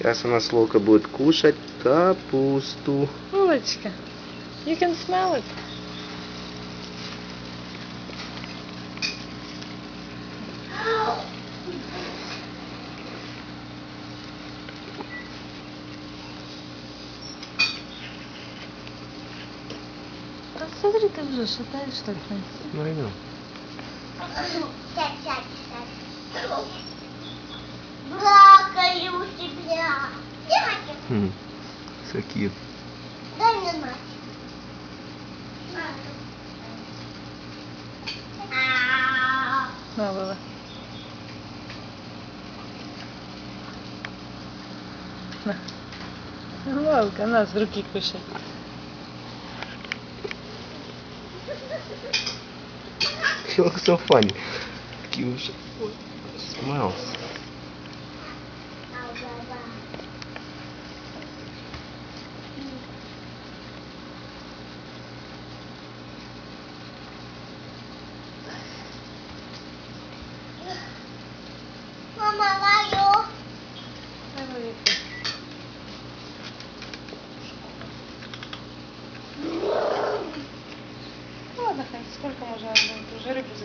Сейчас у нас Лока будет кушать капусту. Лолочка, you can smell it. Да смотри, ты уже шатаешь так. Ну, иду. Бракали у тебя. So cute. Дай мне мать. На, Лола. На. Лолка, на, с руки кушай. She looks so funny. Cute. Smiles. Мама, лаю. Ладно, сколько можно уже рыбу